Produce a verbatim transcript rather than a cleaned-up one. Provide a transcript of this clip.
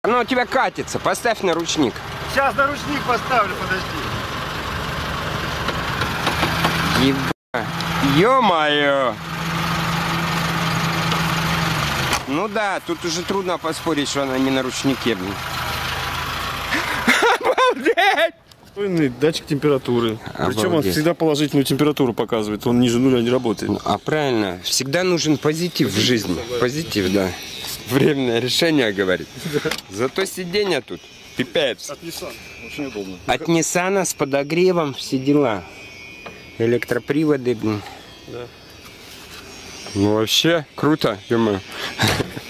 Оно у тебя катится, поставь на ручник. Сейчас на ручник поставлю, подожди. Еба. Ё-моё. Ну да, тут уже трудно поспорить, что она не на ручнике, блин. Обалдеть! Встроенный датчик температуры. Обалдеть. Причем он всегда положительную температуру показывает. Он ниже нуля не работает. Ну, а правильно, всегда нужен позитив в жизни. Позитив, да. Временное решение, говорит. Зато сиденья тут пипец. От Nissan. Очень удобно. От Ниссана с подогревом, все дела. Электроприводы, блин. Да. Ну вообще круто, ё-моё.